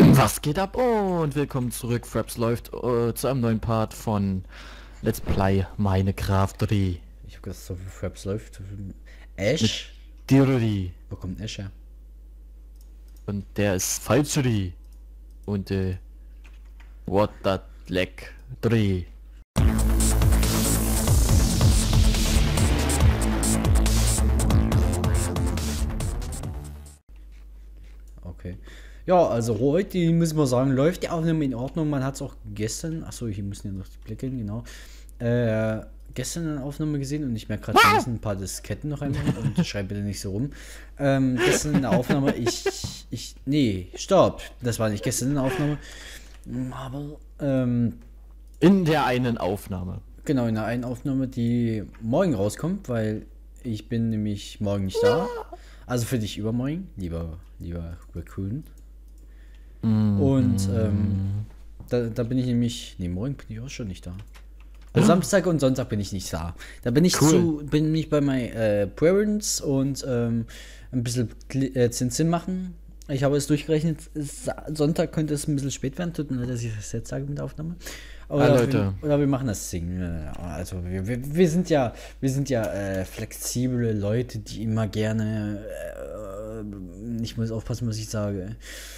Was geht ab und willkommen zurück. Fraps läuft zu einem neuen Part von Let's Play Minecraft 3. Ich hab gedacht, so wie Fraps läuft. Mit Ash? Dirty. Wo kommt Ash her? Und der ist Falschri. Und What That Leck 3. Okay. Ja, also heute müssen wir sagen, läuft die Aufnahme in Ordnung. Man hat es auch gestern, achso, hier müssen ja noch die Blicke, genau. Gestern eine Aufnahme gesehen und ich merke gerade, wir müssen ein paar Disketten noch einmal und schreibe bitte nicht so rum. Gestern eine Aufnahme, nee, stopp, das war nicht gestern eine Aufnahme, aber, In der einen Aufnahme. genau, in der einen Aufnahme, die morgen rauskommt, weil ich bin nämlich morgen nicht da. Also für dich übermorgen, lieber Raccoon. Und da bin ich nämlich, nee, morgen bin ich auch schon nicht da. Samstag und Sonntag bin ich nicht da. Da bin ich bin ich bei meinen Parents und ein bisschen Zinn machen. Ich habe es durchgerechnet, Sonntag könnte es ein bisschen spät werden, tut mir leid, dass ich das jetzt sage mit der Aufnahme. Leute. Oder wir machen das Ding. Also wir sind ja flexible Leute, die immer gerne ich muss aufpassen, was ich sage.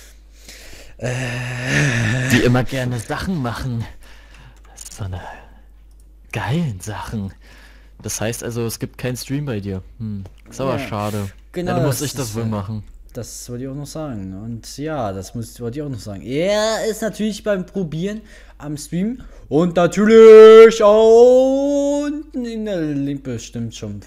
Die immer gerne Sachen machen. So eine geilen Sachen. Das heißt also, es gibt keinen Stream bei dir. Ist aber schade. Genau, Ja, dann muss ich das wohl machen. Das wollte ich auch noch sagen. Und ja, wollte ich auch noch sagen. Er ist natürlich beim Probieren am Stream. Und natürlich auch unten in der Link bestimmt schon.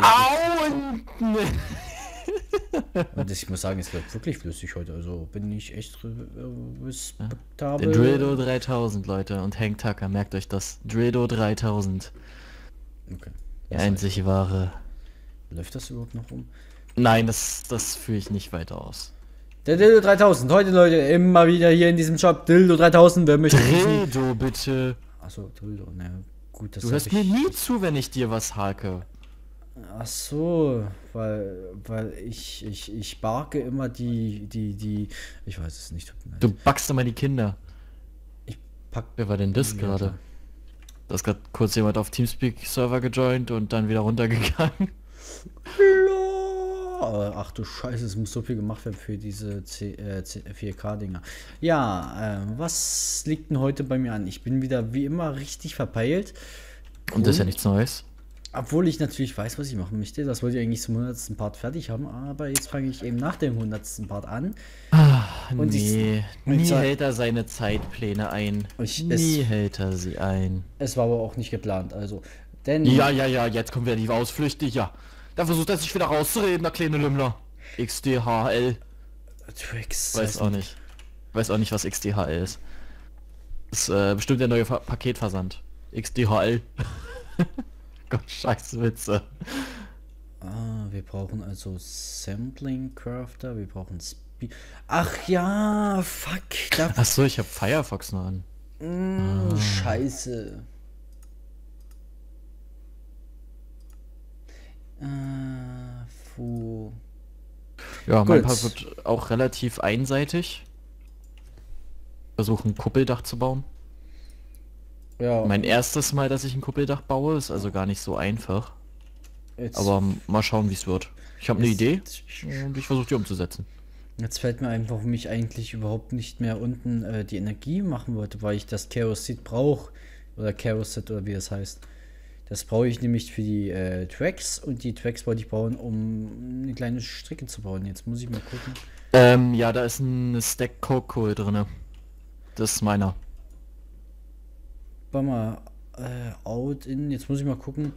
Und ich muss sagen, es wird wirklich flüssig heute. Also bin ich echt respektabel. Der Drilldo 3000, Leute. Und Hank Tucker, merkt euch das. Drilldo 3000. Okay. Der einzige wahre. Läuft das überhaupt noch rum? Nein, das führe ich nicht weiter aus. Der Dildo 3000. Heute, Leute, immer wieder hier in diesem Shop. Dildo 3000. Wer möchte Dildo, bitte. Achso, Dildo. Naja, gut, das Du hörst mir nie zu, wenn ich dir was hake. Ach so, weil ich barke immer die. Ich weiß es nicht. Du backst immer die Kinder. Ich pack. Wer war denn das gerade? Da ist gerade kurz jemand auf Teamspeak-Server gejoint und dann wieder runtergegangen. Ach du Scheiße, es muss so viel gemacht werden für diese 4K-Dinger. Ja, was liegt denn heute bei mir an? Ich bin wieder wie immer richtig verpeilt. Und das ist ja nichts Neues. Obwohl ich natürlich weiß, was ich machen möchte. Das wollte ich eigentlich zum 100. Part fertig haben. Aber jetzt fange ich eben nach dem 100. Part an. Und nie hält er seine Zeitpläne ein. Nie hält er sie ein. Es war aber auch nicht geplant, also. Denn ja, jetzt kommen wir die Ausflüchte, ja. Da versucht er sich wieder rauszureden, der kleine Lümmler. XDHL. Twix. Weiß auch nicht, was XDHL ist. Das ist bestimmt der neue Paketversand. XDHL. Gott, scheiß Witze. Wir brauchen also Sampling Crafter, wir brauchen Speed. Ach ja, fuck. Achso, ich hab Firefox noch an. Scheiße. Ja, mein Part wird auch relativ einseitig. Versuchen, ein Kuppeldach zu bauen. Ja. Mein erstes Mal, dass ich ein Kuppeldach baue, ist also gar nicht so einfach. Aber mal schauen, wie es wird. Ich habe eine Idee und ich versuche die umzusetzen. Jetzt fällt mir ein, warum ich eigentlich überhaupt nicht mehr unten die Energie machen wollte, weil ich das Chaos Seed brauche. Oder Chaos Set oder wie das heißt. Das brauche ich nämlich für die Tracks und die Tracks wollte ich bauen, um eine kleine Strecke zu bauen. Jetzt muss ich mal gucken. Ja, da ist ein Stack Coal drin. Das ist meiner. Warte mal, out in, jetzt muss ich mal gucken.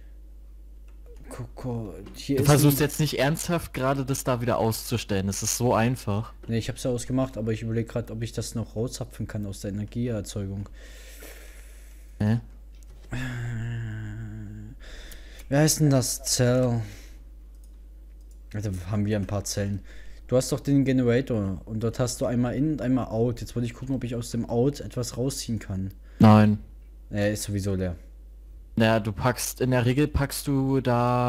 Hier du versuchst jetzt nicht ernsthaft gerade das da wieder auszustellen, das ist so einfach. Ne, ich hab's ja ausgemacht, aber ich überlege gerade, ob ich das noch rauszapfen kann aus der Energieerzeugung. Wer heißt denn das? Zell? Also haben wir ein paar Zellen. Du hast doch den Generator und dort hast du einmal in und einmal out. Jetzt wollte ich gucken, ob ich aus dem out etwas rausziehen kann. Nein. Er ist sowieso leer. Naja, in der Regel packst du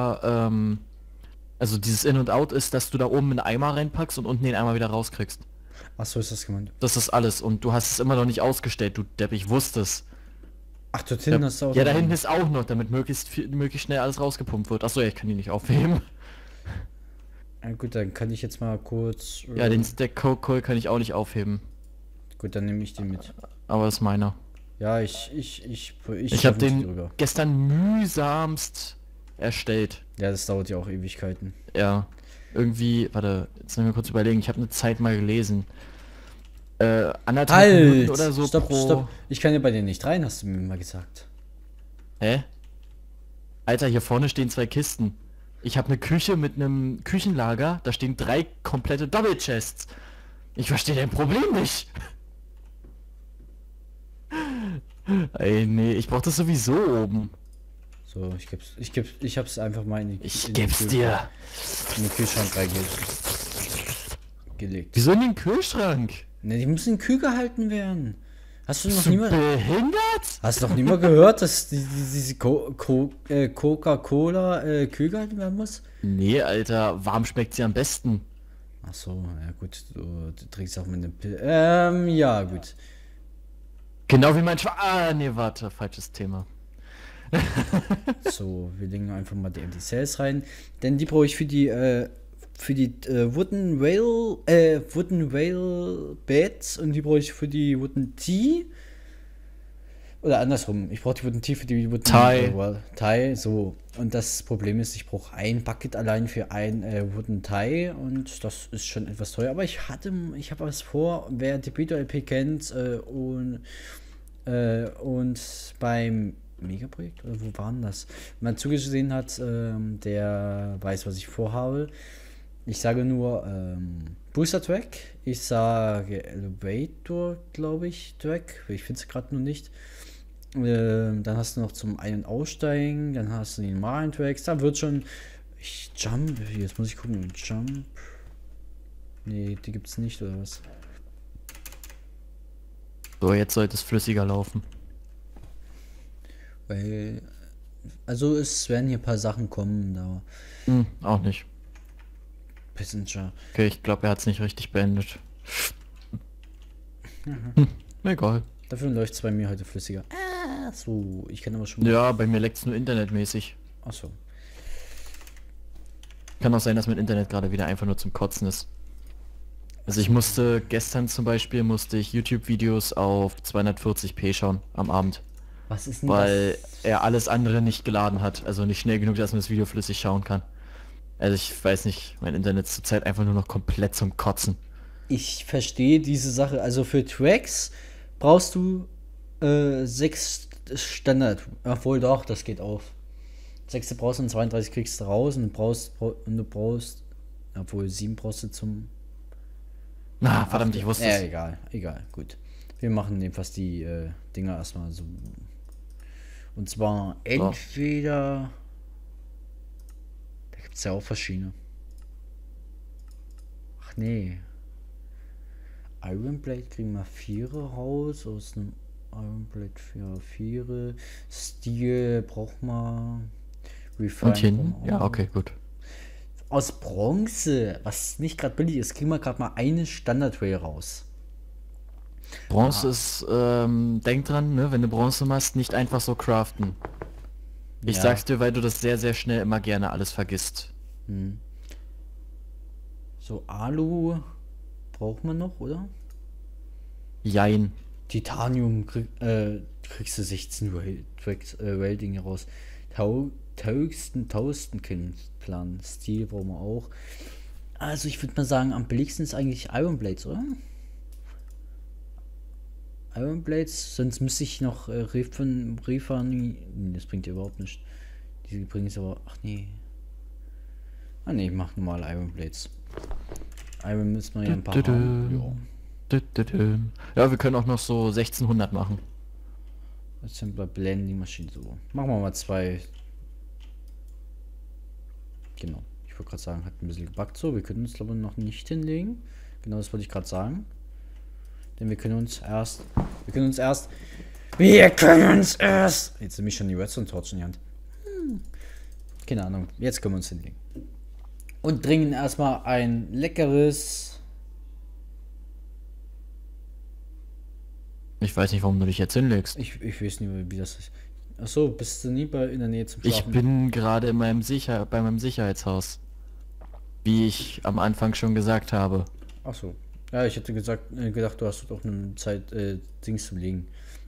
da, also dieses In und Out ist, dass du da oben einen Eimer reinpackst und unten den Eimer wieder rauskriegst. Ach so ist das gemeint. Das ist alles. Und du hast es immer noch nicht ausgestellt, du Depp, ich wusste es. Ach, dort hinten hast du auch Ja, noch da hinten einen. ist auch noch, damit möglichst schnell alles rausgepumpt wird. Achso, ja, ich kann die nicht aufheben. Ja, gut, dann kann ich jetzt mal kurz... Ja, den Stack Coal kann ich auch nicht aufheben. Gut, dann nehme ich den mit. Aber das ist meiner. Ja, ich Ich habe den gestern mühsamst erstellt. Ja, das dauert ja auch Ewigkeiten. Ja. Irgendwie, warte, jetzt müssen wir kurz überlegen. Ich habe eine Zeit mal gelesen. 1,5 Minuten oder so Stopp, pro... stopp. Ich kann ja bei dir nicht rein, hast du mir mal gesagt. Hä? Alter, hier vorne stehen 2 Kisten. Ich habe eine Küche mit einem Küchenlager, da stehen 3 komplette Doppelchests. Ich verstehe dein Problem nicht. Ey, nee, ich brauch das sowieso oben. So, ich hab's einfach mal in Ich den geb's dir. in den Kühlschrank gelegt. Wieso in den Kühlschrank? Ne, die müssen kühl gehalten werden. Hast du noch Bist du niemand... behindert? Hast du noch nie mal gehört, dass diese Coca-Cola kühl gehalten werden muss? Nee, Alter, warm schmeckt sie am besten. Ach so, ja gut, du trinkst auch mit einem ja gut. Genau wie mein nee, warte, falsches Thema. So, wir legen einfach mal die Empty Cells rein, denn die brauche ich für die Wooden Whale Beds und die brauche ich für die Wooden Tea. Oder andersrum, ich brauche die Wooden Tea für die Wooden Tie, so. Und das Problem ist, ich brauche ein Bucket allein für ein Wooden Tie und das ist schon etwas teuer. Aber ich habe was vor, wer die Beta-LP kennt und beim Megaprojekt, oder wo waren das? Wenn man zugesehen hat, der weiß, was ich vorhabe. Ich sage nur Booster Track, ich sage Elevator, glaube ich, Track, ich finde es gerade nur nicht. Dann hast du noch zum Ein- und Aussteigen, dann hast du die normalen Tracks, da wird schon. Jump, jetzt muss ich gucken, Jump. Nee, die gibt's nicht, oder was? So, jetzt sollte es flüssiger laufen. Weil. Also es werden hier ein paar Sachen kommen, da. Auch nicht. Passenger. Okay, ich glaube, er hat es nicht richtig beendet. Egal. Dafür läuft es bei mir heute flüssiger. So, ich kann aber schon mal. Ja, bei mir leckt es nur internetmäßig. Achso. Kann auch sein, dass mein Internet gerade wieder einfach nur zum Kotzen ist. Also ich musste gestern zum Beispiel YouTube-Videos auf 240p schauen am Abend. Was ist denn Weil das? er alles andere nicht geladen hat. Also nicht schnell genug, dass man das Video flüssig schauen kann. Also ich weiß nicht, mein Internet ist zurzeit einfach nur noch komplett zum Kotzen. Ich verstehe diese Sache. Also für Tracks brauchst du 6 Standard. Obwohl doch, das geht auf. 6 brauchst du und 32 kriegst du raus und du brauchst. Obwohl 7 brauchst du zum. Na, verdammt, ich wusste es. Egal, gut. Wir machen jedenfalls die Dinger erstmal so. Und zwar entweder. Da gibt es ja auch verschiedene. Ach nee. Iron Blade kriegen wir 4 raus. Aus einem Iron Blade 4. Steel braucht man. Refine Und hin? Ja, okay, gut. Aus Bronze, was nicht gerade billig ist, kriegen wir gerade mal eine Standard-Ray raus. Bronze ist, denk dran, ne, wenn du Bronze machst, nicht einfach so craften. Ich Ja. sag's dir, weil du das sehr, sehr schnell immer gerne alles vergisst. So, Alu braucht man noch, oder? Jein. Titanium kriegst du 16 Welding raus. Taustenplan. Stil brauchen wir auch. Also ich würde mal sagen, am billigsten ist eigentlich Iron Blades, oder? Iron Blades, sonst müsste ich noch Refani. Das bringt ja überhaupt nichts. Die bringen es aber. Ach nee. Ah nee, ich mach normal Iron Blades. Iron müssen wir ja ein paar haben. Ja, wir können auch noch so 1600 machen. Das sind bei Blending Maschinen so. Machen wir mal 2. Genau. Ich wollte gerade sagen, hat ein bisschen gebackt so. Wir können uns glaube ich noch nicht hinlegen. Genau das wollte ich gerade sagen. Denn wir können uns erst. Jetzt nehme ich schon die Redstone Torch in die Hand. Keine Ahnung. Jetzt können wir uns hinlegen. Und trinken erstmal ein leckeres Ich weiß nicht, warum du dich jetzt hinlegst. Ich weiß nicht, wie das ist. Achso, bist du nie in der Nähe zum Ich Schlafen? bin gerade in meinem bei meinem Sicherheitshaus. Wie ich am Anfang schon gesagt habe. Achso. Ja, ich hätte gedacht, du hast doch eine Zeit, Dings zu legen.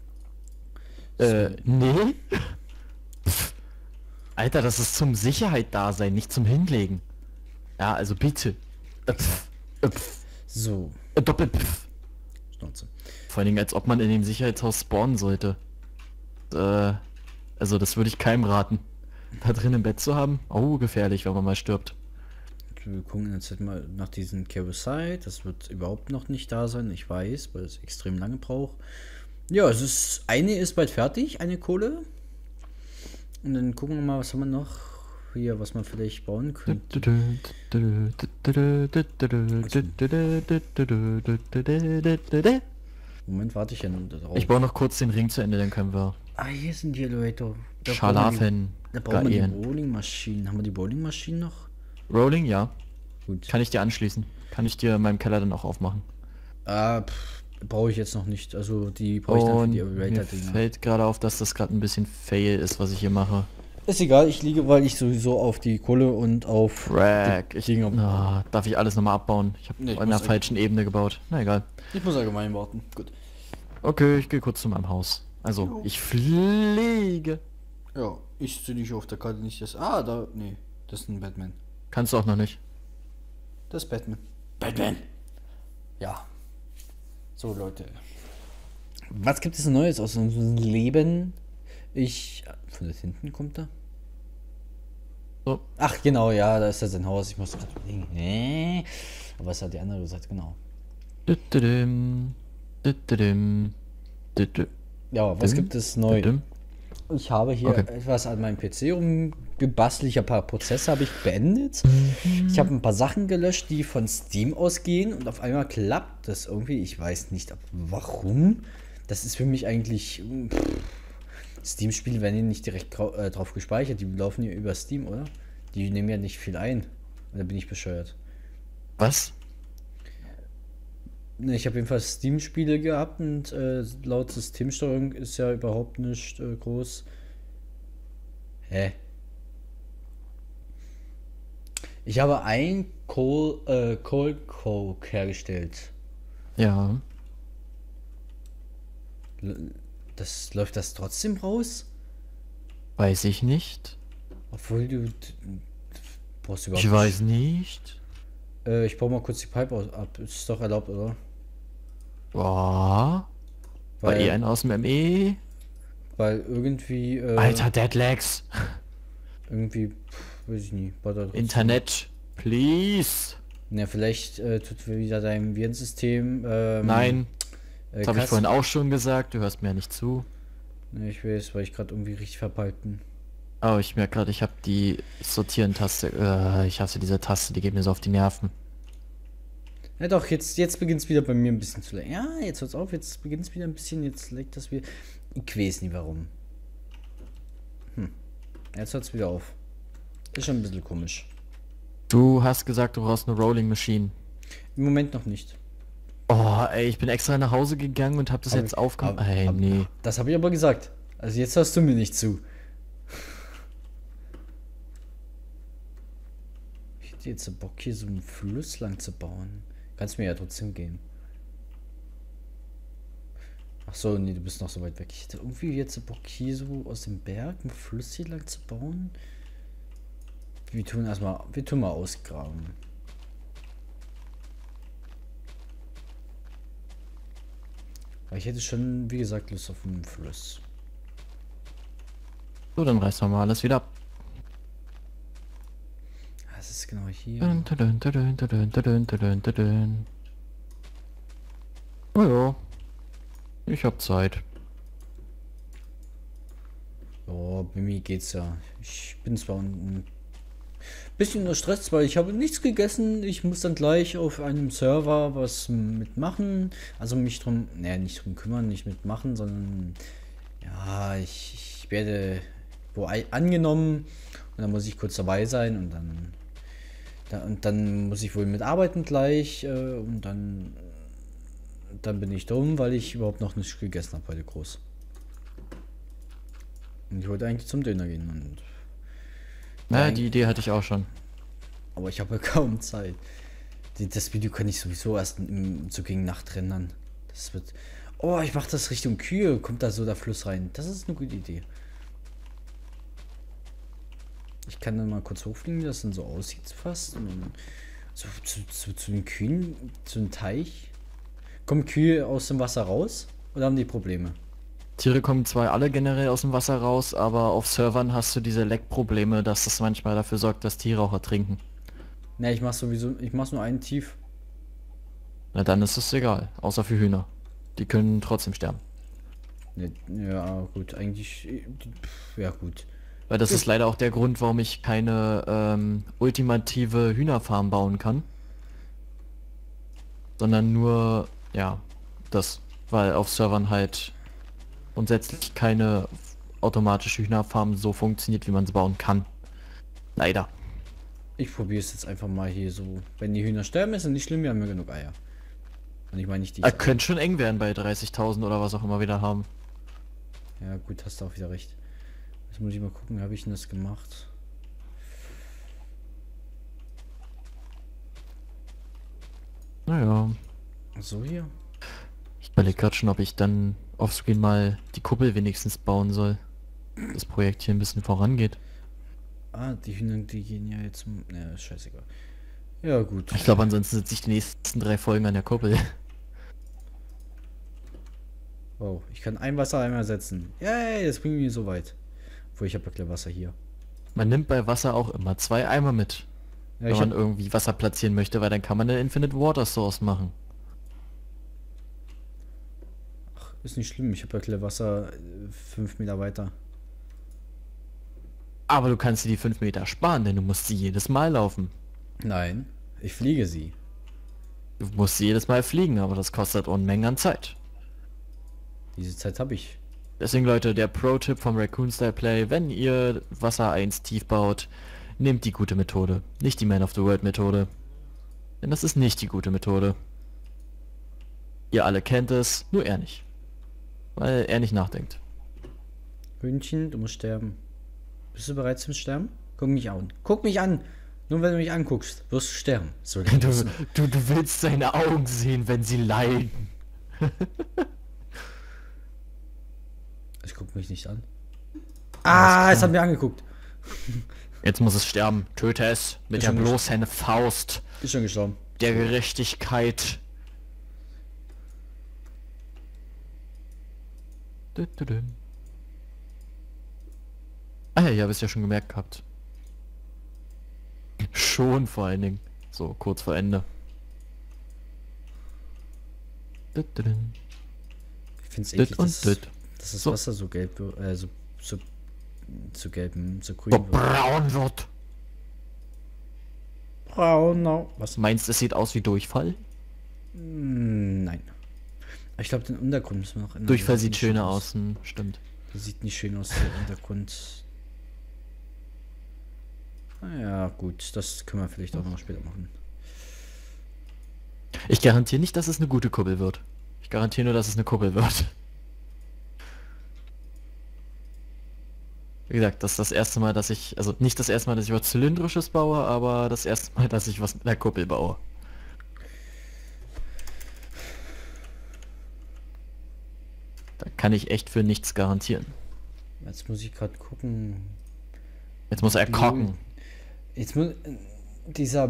Nee? Pff. Alter, das ist zum Sicherheit da sein, nicht zum Hinlegen. Ja, also bitte. Pff. So, Doppelpf. Schnauze. Vor allen Dingen, als ob man in dem Sicherheitshaus spawnen sollte. Also das würde ich keinem raten. Da drin im Bett zu haben. Oh, gefährlich, wenn man mal stirbt. Wir gucken jetzt mal nach diesem Carousel. Das wird überhaupt noch nicht da sein, ich weiß, weil es extrem lange braucht. Ja, eine ist bald fertig, eine Kohle. Und dann gucken wir mal, was haben wir noch hier, was man vielleicht bauen könnte. Moment, warte ich ja nur darauf. Ich baue noch kurz den Ring zu Ende, dann können wir Ah, hier sind die Elevator. Schalafen Da brauchen wir die gaieren. Bowlingmaschinen. Haben wir die Bowlingmaschinen noch? Rolling, ja. Gut. Kann ich dir anschließen. Kann ich dir in meinem Keller dann auch aufmachen. Brauche ich jetzt noch nicht. Also die brauche ich dann für Und die mir Elevator-Dinger. fällt gerade auf, dass das gerade ein bisschen fail ist, was ich hier mache. Ist egal, ich liege, weil ich sowieso auf die Kohle und auf Frack. Darf ich alles nochmal abbauen? Ich habe Nee, ich an der muss falschen Ebene gebaut. Na egal. Ich muss allgemein warten. Gut. Okay, ich gehe kurz zu meinem Haus. Also, ich fliege. Ja, ich sehe dich auf der Karte nicht. Da. Nee, das ist ein Batman. Kannst du auch noch nicht. Das ist Batman. Batman! Ja. So, Leute. Was gibt es Neues aus unserem Leben? Von da hinten kommt er? So. Ach, genau, ja, da ist ja sein Haus. Ich muss gerade überlegen. Aber was hat die andere gesagt? Genau. Düttüdüm, düttüdüm, düttü- Ja, was Düm, gibt es neu? düttüm. Ich habe hier Okay. etwas an meinem PC rumgebastelt. Ich habe ein paar Prozesse habe ich beendet. Ich habe ein paar Sachen gelöscht, die von Steam ausgehen und auf einmal klappt das irgendwie. Ich weiß nicht, warum. Das ist für mich eigentlich... Steam-Spiele werden ja nicht direkt drauf gespeichert. Die laufen ja über Steam, oder? Die nehmen ja nicht viel ein. Oder bin ich bescheuert? Was? Ne, ich habe jedenfalls Steam-Spiele gehabt und laut Systemsteuerung ist ja überhaupt nicht groß. Hä? Ich habe ein Cold Coke hergestellt. Ja. Läuft das trotzdem raus? Weiß ich nicht. Obwohl du brauchst überhaupt Ich weiß nicht. Ich baue mal kurz die Pipe ab. Ist doch erlaubt, oder? Boah. War Weil- ein aus dem ME? Weil irgendwie... Alter, Deadlags. Irgendwie... weiß ich nicht. Internet. Please. Ja, vielleicht tut wieder dein Virensystem... Nein. Das habe ich Kass- vorhin auch schon gesagt. Du hörst mir ja nicht zu. Ne, ich weiß, weil ich gerade irgendwie richtig verpalten. Oh, ich merke gerade, ich habe die Sortieren-Taste. Ich hasse diese Taste, die geht mir so auf die Nerven. Ja doch, jetzt beginnt es wieder bei mir ein bisschen zu lecken. Ja, jetzt hört's auf, jetzt beginnt es wieder ein bisschen, jetzt leckt das wieder. Ich weiß nicht warum. Jetzt hört es wieder auf. Ist schon ein bisschen komisch. Du hast gesagt, du brauchst eine Rolling Machine. Im Moment noch nicht. Oh, ey, ich bin extra nach Hause gegangen und habe das jetzt aufgemacht. Ey, nee. Das habe ich aber gesagt. Also jetzt hörst du mir nicht zu. Ich hätte jetzt Bock, hier so einen Fluss lang zu bauen. Kannst mir ja trotzdem gehen. Ach so, nee, du bist noch so weit weg. Ich hätte irgendwie jetzt Bock, hier so aus dem Berg einen Fluss hier lang zu bauen. Wir tun mal ausgraben. Aber ich hätte schon, wie gesagt, Lust auf einen Fluss. So, dann reißen wir mal alles wieder ab. Das ist genau hier. Oh ja. Ich hab Zeit. Oh, bei mir geht's ja. Ich bin zwar ein bisschen unter Stress, weil ich habe nichts gegessen. Ich muss dann gleich auf einem Server was mitmachen. Also mich drum, nicht drum kümmern, nicht mitmachen, sondern ja, ich werde angenommen und dann muss ich kurz dabei sein und dann muss ich wohl mitarbeiten gleich und dann dann bin ich dumm, weil ich überhaupt noch nicht gegessen habe heute groß. Und ich wollte eigentlich zum Döner gehen. Und Naja, die Idee hatte ich auch schon. aber ich habe ja kaum Zeit. Das Video kann ich sowieso erst so gegen Nacht rendern. Das wird. Oh, ich mache das Richtung Kühe. Kommt da so der Fluss rein. Das ist eine gute Idee. Ich kann dann mal kurz hochfliegen, wie das dann so aussieht fast. Und dann so zu den Kühen, zu einem Teich. Kommen Kühe aus dem Wasser raus oder haben die Probleme? Tiere kommen zwar alle generell aus dem Wasser raus, aber auf Servern hast du diese Leckprobleme, dass das manchmal dafür sorgt, dass Tiere auch ertrinken. Ne, ich mach's nur einen tief. Na dann ist es egal, außer für Hühner. Die können trotzdem sterben. Ne, ja, gut, eigentlich. Ja, gut. Weil das ist leider auch der Grund, warum ich keine ultimative Hühnerfarm bauen kann. Sondern nur, ja, das. Weil auf Servern halt grundsätzlich keine automatische Hühnerfarm so funktioniert, wie man sie bauen kann. Leider. Ich probiere es jetzt einfach mal hier so. Wenn die Hühner sterben, ist es nicht schlimm, wir haben ja genug Eier. Und ich meine nicht die. Könnte schon eng werden bei 30.000 oder was auch immer wieder haben. Ja, gut, hast du auch wieder recht. Jetzt muss ich mal gucken, wie habe ich denn das gemacht? Naja. So hier. Ich überlege gerade schon, ob ich dann offscreen mal die Kuppel wenigstens bauen soll. Das Projekt hier ein bisschen vorangeht. Ah, die Hühner, die gehen ja jetzt. Ja, ist scheißegal. Ja, gut. Ich glaube, ansonsten sitze ich die nächsten 3 Folgen an der Kuppel. Wow, ich kann ein Wassereimer setzen. Yay, das bringt mich so weit. Obwohl, ich habe ja gleich Wasser hier. Man nimmt bei Wasser auch immer 2 Eimer mit. Ja, wenn man irgendwie Wasser platzieren möchte, weil dann kann man eine Infinite Water Source machen. Ach, ist nicht schlimm, ich habe ja gleich Wasser 5 Meter weiter. Aber du kannst dir die 5 Meter sparen, denn du musst sie jedes Mal laufen. Nein, ich fliege sie. Du musst sie jedes Mal fliegen, aber das kostet Unmengen an Zeit. Diese Zeit habe ich. Deswegen Leute, der Pro-Tipp vom Raccoon Style Play, wenn ihr Wasser 1 tief baut, nehmt die gute Methode, nicht die Man of the World Methode. Denn das ist nicht die gute Methode. Ihr alle kennt es, nur er nicht. Weil er nicht nachdenkt. Hühnchen, du musst sterben. Bist du bereit zum Sterben? Guck mich an. Guck mich an! Nur wenn du mich anguckst, wirst du sterben. So, Du willst seine Augen sehen, wenn sie leiden. Ich guck mich nicht an. Ah, es hat mir angeguckt. Jetzt muss es sterben. Töte es mit der bloßen Faust Ist schon gestorben. der Gerechtigkeit. Ah ja, ich habe es ja schon gemerkt gehabt. Schon vor allen Dingen. So, kurz vor Ende. Ich find's eklig, dass das So. Wasser so gelb wird, so gelb, so grün So wird. braun wird. Braun, no. Was? Meinst du, es sieht aus wie Durchfall? Nein. Ich glaube, den Untergrund müssen wir noch ändern. Durchfall Das sieht nicht schöner schön aus, stimmt. Das sieht nicht schön aus, der Untergrund. Naja, gut, das können wir vielleicht auch noch später machen. Ich garantiere nicht, dass es eine gute Kuppel wird. Ich garantiere nur, dass es eine Kuppel wird. Wie gesagt, das ist das erste Mal, dass ich, also nicht das erste Mal, dass ich was Zylindrisches baue, aber das erste Mal, dass ich was mit einer Kuppel baue. Da kann ich echt für nichts garantieren. Jetzt muss ich gerade gucken. Jetzt muss er kochen. Jetzt muss dieser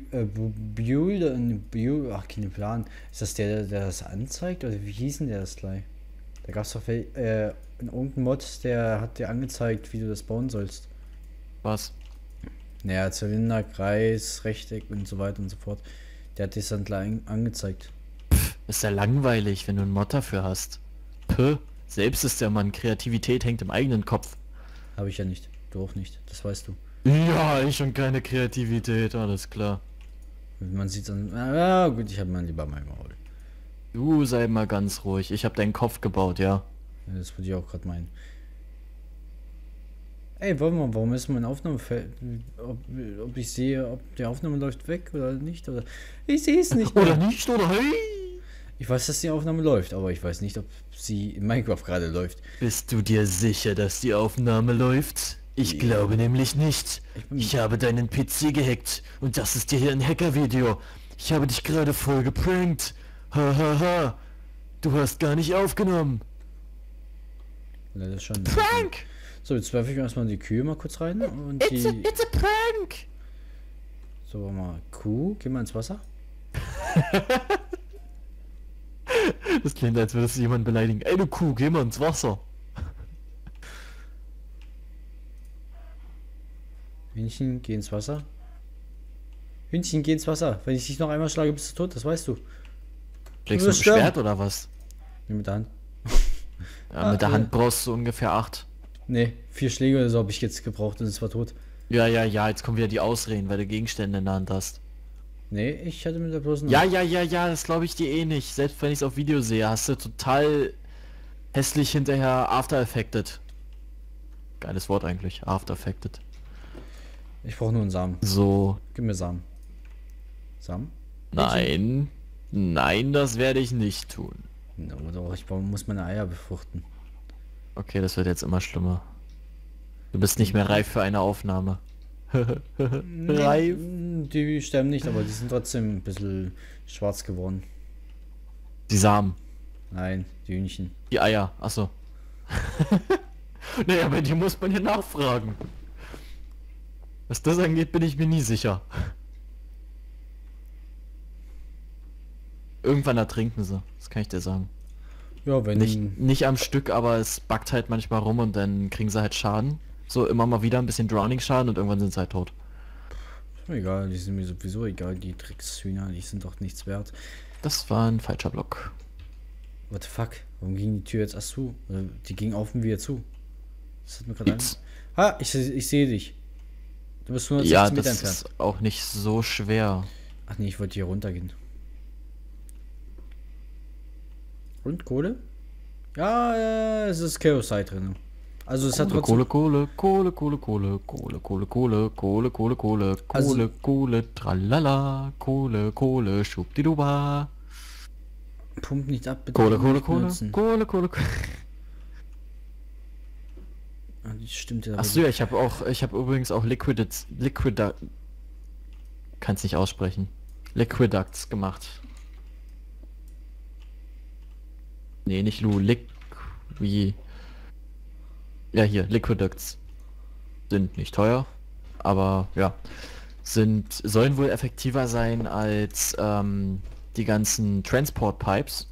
ach, kein Plan. Ist das der das anzeigt? Oder wie hieß denn der das gleich? Da gab es doch in irgendeinem Mod, der hat dir angezeigt, wie du das bauen sollst. Was? Naja, Zylinder, Kreis, Rechteck und so weiter und so fort. Der hat dir dann gleich angezeigt. Ist ja langweilig, wenn du einen Mod dafür hast. Puh, selbst ist der Mann, Kreativität hängt im eigenen Kopf. Habe ich ja nicht. Du auch nicht. Das weißt du. Ja, ich und keine Kreativität, alles klar. Man sieht dann. Ah, gut, ich habe mal lieber mein Maul. Du sei mal ganz ruhig, ich habe deinen Kopf gebaut, ja. Ja, das würde ich auch gerade meinen. Ey, warte mal, warum ist mein Aufnahmefeld? Ob ich sehe, ob die Aufnahme läuft weg oder nicht? Oder ich sehe es nicht. Oder nicht, oder hey? Ich weiß, dass die Aufnahme läuft, aber ich weiß nicht, ob sie in Minecraft gerade läuft. Bist du dir sicher, dass die Aufnahme läuft? Ich glaube nämlich nicht. Ich habe deinen PC gehackt und das ist hier ein Hacker-Video. Ich habe dich gerade voll geprankt. Ha ha ha. Du hast gar nicht aufgenommen. Ja, das ist schon Prank! so, jetzt werfe ich mir erstmal die Kühe mal kurz rein. Und It's a prank! so, warte mal. Kuh, geh mal ins Wasser. Das klingt, als würdest du jemanden beleidigen. Ey, du Kuh, geh mal ins Wasser. Hühnchen, geh ins Wasser. Hühnchen, geh ins Wasser. Wenn ich dich noch einmal schlage, bist du tot, das weißt du. Schlägst du mit dem Schwert oder was? Nee, mit der Hand. Ja, mit der Hand brauchst du ungefähr 8. Ne, 4 Schläge oder so habe ich jetzt gebraucht und es war tot. Ja, jetzt kommen wieder die Ausreden, weil du Gegenstände in der Hand hast. Nee, ich hatte mit der bloßen Hand. Ja, das glaube ich dir eh nicht. Selbst wenn ich es auf Video sehe, hast du total hässlich hinterher After Effected. Geiles Wort eigentlich, After Effected. Ich brauche nur einen Samen. So. Gib mir Samen. Samen? Nein, das werde ich nicht tun. No, doch, ich muss meine Eier befruchten. Okay, das wird jetzt immer schlimmer. Du bist nicht mehr reif für eine Aufnahme. Reif? Die sterben nicht, aber die sind trotzdem ein bisschen schwarz geworden. Die Samen. Nein, die Hühnchen. Die Eier, achso. Naja, bei dir muss man ja nachfragen. Was das angeht, bin ich mir nie sicher. Irgendwann ertrinken sie, das kann ich dir sagen. Ja, wenn... Nicht am Stück, aber es backt halt manchmal rum und dann kriegen sie halt Schaden. So immer mal wieder ein bisschen Drowning-Schaden und irgendwann sind sie halt tot. Egal, die sind mir sowieso egal, die Dreckshühner, die sind doch nichts wert. Das war ein falscher Block. What the fuck? Warum ging die Tür jetzt erst zu? Die ging auf und wieder zu. Das hat mir gerade ich sehe dich. Du bist 160 Meter entfernt. Ja, das ist auch nicht so schwer. Ach nee, ich wollte hier runtergehen. Und Kohle? Ja, es ist Chaos-Side drin. Also es hat Kohle, tralala, Kohle, schubdiduba. Pump nicht ab, bitte. Kohle. Ah, das stimmt ja. Achso, ja, ich habe übrigens auch kann's nicht aussprechen. Liquiducts gemacht. Nee, nicht wie. Ja, hier, Liquiducts. Sind nicht teuer, aber ja. Sollen wohl effektiver sein als die ganzen Transport Pipes.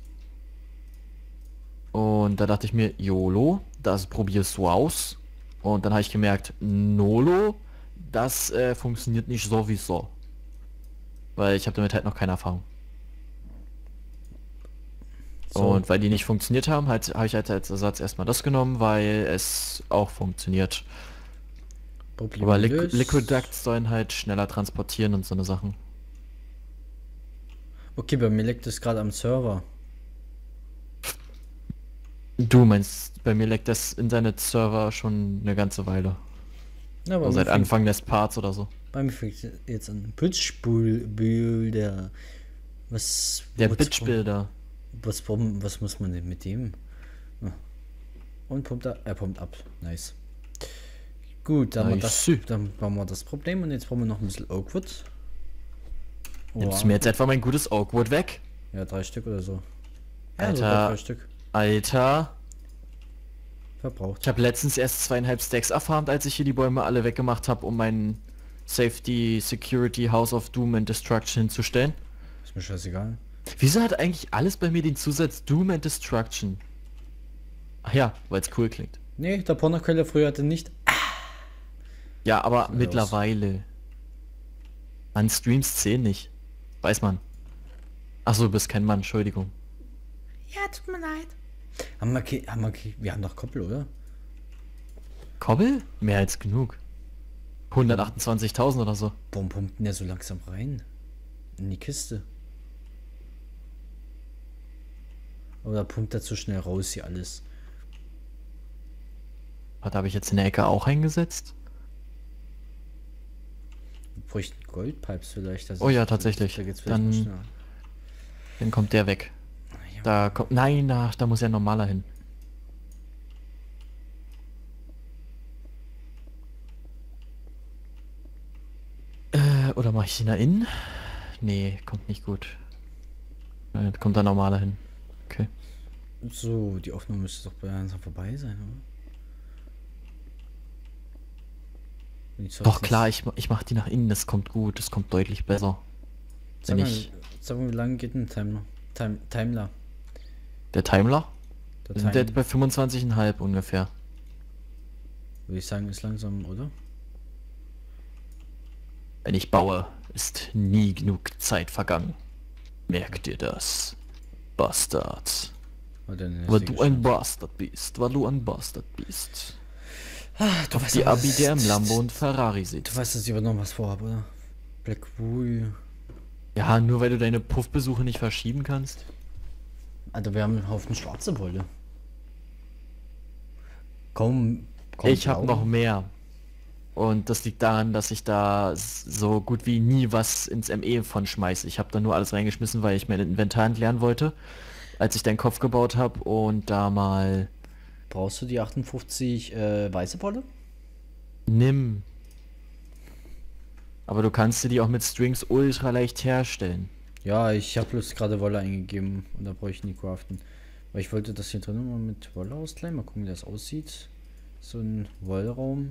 Und da dachte ich mir, YOLO, das probierst du aus. Und dann habe ich gemerkt, NOLO, das funktioniert nicht sowieso. Weil ich habe damit halt noch keine Erfahrung. So. Und weil die nicht funktioniert haben, habe ich halt als Ersatz erstmal das genommen, weil es auch funktioniert. Aber Liquiducts sollen halt schneller transportieren und so eine Sachen. Okay, bei mir leckt es gerade am Server. Du meinst, bei mir leckt das Internet-Server schon eine ganze Weile. Ja, also seit Anfang des Parts oder so. Bei mir fängt jetzt an. Bitchbuilder. Der Bitchbuilder. Was muss man denn mit dem? Und pumpt er pumpt ab. Nice. Gut, dann haben wir das Problem und jetzt brauchen wir noch ein bisschen Oakwood. Nimmst du mir jetzt etwa mein gutes Oakwood weg? Ja, 3 Stück oder so. Alter, 3 Stück. Alter. Verbraucht. Ich habe letztens erst 2,5 Stacks erfarmt, als ich hier die Bäume alle weggemacht habe, um meinen Safety, Security, House of Doom and Destruction hinzustellen. Ist mir scheißegal. Wieso hat eigentlich alles bei mir den Zusatz Doom and Destruction? Ach ja, weil es cool klingt. Nee, der Pornoquelle früher hatte nicht. Ja, aber mittlerweile. An Streams 10 nicht. Weiß man. Achso, du bist kein Mann, Entschuldigung. Ja, tut mir leid. Wir haben doch Koppel, oder? Koppel? Mehr als genug. 128.000 oder so. Warum pumpt denn der so langsam rein? In die Kiste. Oder pumpt er zu schnell raus hier alles? Was habe ich jetzt in der Ecke auch eingesetzt? Wir bräuchten Goldpipes vielleicht. Oh ja, tatsächlich. Da geht's dann kommt der weg. Da kommt... Nein, da muss ja ein normaler hin. Oder mache ich ihn da innen? Nee, kommt nicht gut. Kommt da normaler hin. Okay. So, die Aufnahme müsste doch bei langsam vorbei sein, oder? Doch klar, ich mach die nach innen, das kommt gut, das kommt deutlich besser. Sag mal, wie lange geht ein Timer? Der Timer? Der Wir sind jetzt bei 25,5 ungefähr. Würde ich sagen, ist langsam, oder? Wenn ich baue, ist nie genug Zeit vergangen. Merk dir das, Bastard. Weil du ein Bastard bist, Du Auf die Abi, der im Lambo und Ferrari sitzt. Du weißt, dass ich aber noch was vorhabe, oder? Black Wool. Ja, nur weil du deine Puffbesuche nicht verschieben kannst. Alter, wir haben einen Haufen schwarze Wolle. Kaum Ich habe noch mehr. Und das liegt daran, dass ich da so gut wie nie was ins ME von schmeiße. Ich habe da nur alles reingeschmissen, weil ich mein Inventar entleeren wollte, als ich deinen Kopf gebaut habe und da mal... Brauchst du die 58 weiße Wolle? Nimm. Aber du kannst dir die auch mit Strings ultra leicht herstellen. Ja, ich habe bloß gerade Wolle eingegeben und da brauche ich nie craften. Weil ich wollte das hier drin mal mit Wolle ausleihen. Mal gucken, wie das aussieht. So ein Wollraum.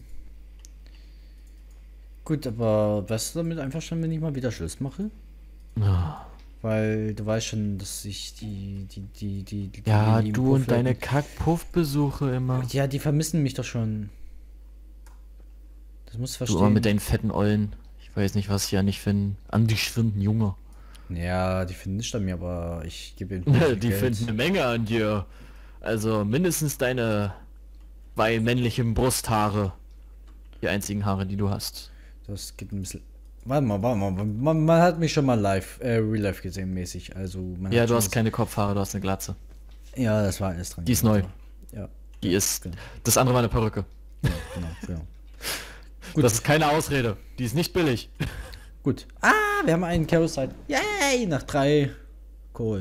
Gut, aber wärst du damit einverstanden, wenn ich mal wieder Schluss mache? Ja. Weil du weißt schon, dass ich die Ja, du und deine Kack-Puff-Besuche immer. Ja, die vermissen mich doch schon. Das musst du verstehen. Du immer mit deinen fetten Ollen. Ich weiß nicht, was sie ja nicht finden. An die schwinden Junge. Ja, die finden nicht an mir, aber ich gebe ihnen Die finden eine Menge an dir. Also mindestens deine 2 männlichen Brusthaare. Die einzigen Haare, die du hast. Das geht ein bisschen... Warte mal. Man hat mich schon mal real life gesehen mäßig. Also man Ja, hat du schon hast keine Kopfhaare, du hast eine Glatze. Ja, das war alles dran. Die ist neu. Ja. Die ist... Genau. Das andere war eine Perücke. Ja, genau. Gut. Das ist keine Ausrede. Die ist nicht billig. Gut. Wir haben einen Carousel. Yay! Nach 3. Cool.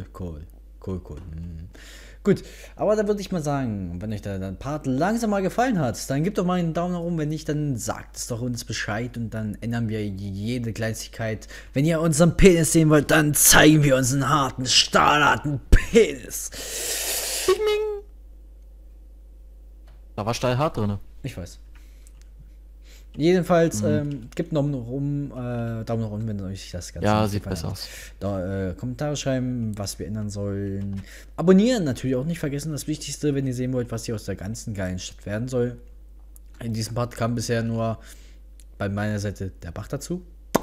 Gut, aber da würde ich mal sagen, wenn euch der Part langsam mal gefallen hat, dann gebt doch mal einen Daumen nach oben. Wenn nicht, dann sagt es doch uns Bescheid und dann ändern wir jede Kleinigkeit. Wenn ihr unseren Penis sehen wollt, dann zeigen wir unseren harten, stahlharten Penis. Bing, bing. Da war stahlhart drin. Ich weiß. Jedenfalls, gebt einen Daumen nach oben, wenn euch das Ganze ja, sieht besser aus. Da, Kommentare schreiben, was wir ändern sollen. Abonnieren natürlich auch nicht vergessen, das Wichtigste, wenn ihr sehen wollt, was hier aus der ganzen geilen Stadt werden soll. In diesem Part kam bisher nur bei meiner Seite der Bach dazu.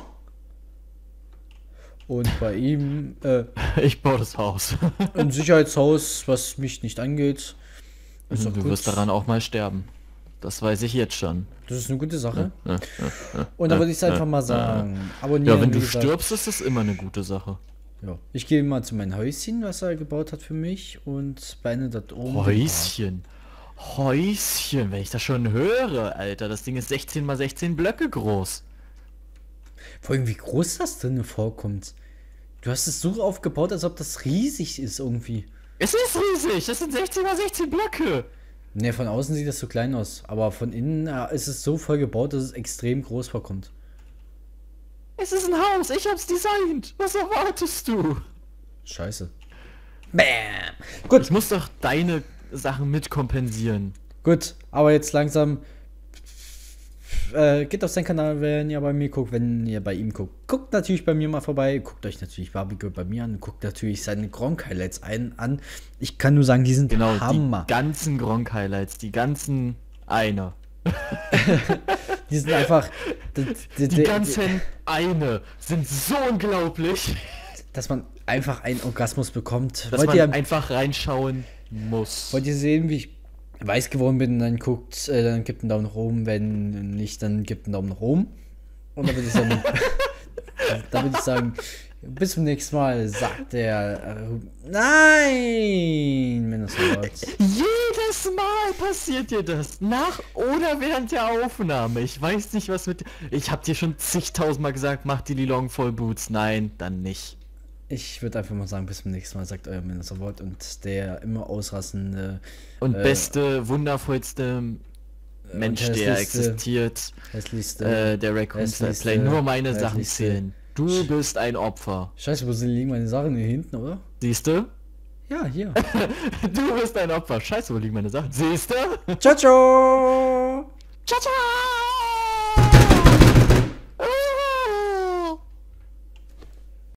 Und bei ihm ich baue das Haus. ein Sicherheitshaus, was mich nicht angeht. Ist du wirst daran auch mal sterben. Das weiß ich jetzt schon. Das ist eine gute Sache. Und da würde ich es einfach mal sagen. Abonnieren. Ja, wenn du stirbst, ist das immer eine gute Sache. Ja. Ich gehe mal zu meinem Häuschen, was er gebaut hat für mich und beende dort oben. Häuschen, wenn ich das schon höre, Alter. Das Ding ist 16 mal 16 Blöcke groß. Vor allem, wie groß das drin vorkommt. Du hast es so aufgebaut, als ob das riesig ist irgendwie. Es ist riesig, das sind 16 mal 16 Blöcke. Ne, von außen sieht das so klein aus, aber von innen ist es so voll gebaut, dass es extrem groß vorkommt. Es ist ein Haus, ich hab's designt. Was erwartest du? Scheiße. Bam! Gut. Ich muss doch deine Sachen mitkompensieren. Gut, aber jetzt langsam. Geht auf seinen Kanal, wenn ihr bei mir guckt, wenn ihr bei ihm guckt. Guckt natürlich bei mir mal vorbei, guckt euch natürlich Barbecue bei mir an, guckt natürlich seine Gronk-Highlights an. Ich kann nur sagen, die sind Hammer. Die ganzen Gronk-Highlights, die ganzen eine. Die sind einfach... Die ganzen eine sind so unglaublich. Dass man einfach einen Orgasmus bekommt. Dass man einfach reinschauen muss. Wollt ihr sehen, wie ich weiß geworden bin, dann guckt, dann gibt einen Daumen nach oben, wenn nicht, dann gibt einen Daumen nach oben. Und dann würde ich sagen, bis zum nächsten Mal, sagt der, nein, wenn das so läuft. Jedes Mal passiert dir das, nach oder während der Aufnahme. Ich weiß nicht, was mit... Ich hab dir schon zigtausendmal gesagt, mach die Lilong voll Boots. Nein, dann nicht. Ich würde einfach mal sagen, bis zum nächsten Mal, sagt euer Minnesota und der immer ausrassende Und beste, wundervollste Mensch, der existiert, hässlichste, der Raccoon Style Play. Nur meine Sachen zählen. Du bist ein Opfer. Scheiße, wo liegen meine Sachen? Hier hinten, oder? Siehst du? Ja, hier. Du bist ein Opfer. Scheiße, wo liegen meine Sachen? Siehst du? Ciao, ciao!